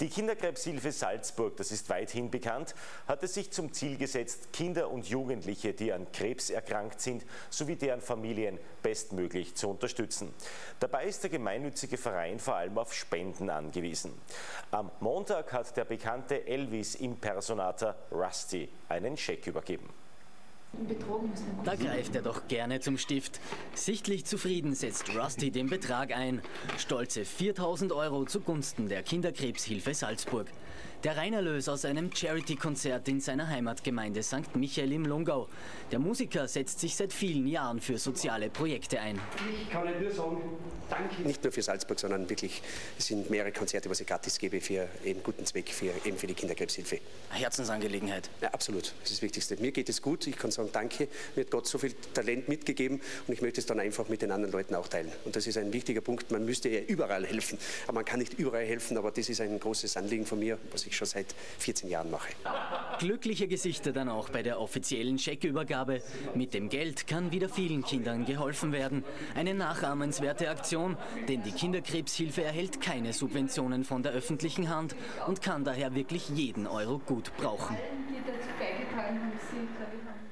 Die Kinderkrebshilfe Salzburg, das ist weithin bekannt, hat es sich zum Ziel gesetzt, Kinder und Jugendliche, die an Krebs erkrankt sind, sowie deren Familien bestmöglich zu unterstützen. Dabei ist der gemeinnützige Verein vor allem auf Spenden angewiesen. Am Montag hat der bekannte Elvis-Impersonator Rusty einen Scheck übergeben. Da greift er doch gerne zum Stift. Sichtlich zufrieden setzt Rusty den Betrag ein. Stolze 4.000 € zugunsten der Kinderkrebshilfe Salzburg. Der Reinerlös aus einem Charity-Konzert in seiner Heimatgemeinde St. Michael im Lungau. Der Musiker setzt sich seit vielen Jahren für soziale Projekte ein. Ich kann Ihnen nur sagen, danke. Nicht nur für Salzburg, sondern wirklich, es sind mehrere Konzerte, was ich gratis gebe für einen guten Zweck, für die Kinderkrebshilfe. Herzensangelegenheit. Ja, absolut, das ist das Wichtigste. Mir geht es gut, ich kann sagen, danke, mir hat Gott so viel Talent mitgegeben und ich möchte es dann einfach mit den anderen Leuten auch teilen. Und das ist ein wichtiger Punkt, man müsste ja überall helfen, aber man kann nicht überall helfen, aber das ist ein großes Anliegen von mir, was ich schon seit 14 Jahren mache. Glückliche Gesichter dann auch bei der offiziellen Scheckübergabe. Mit dem Geld kann wieder vielen Kindern geholfen werden. Eine nachahmenswerte Aktion, denn die Kinderkrebshilfe erhält keine Subventionen von der öffentlichen Hand und kann daher wirklich jeden Euro gut brauchen. Die dazu beigetragen haben, sie, glaube ich, haben.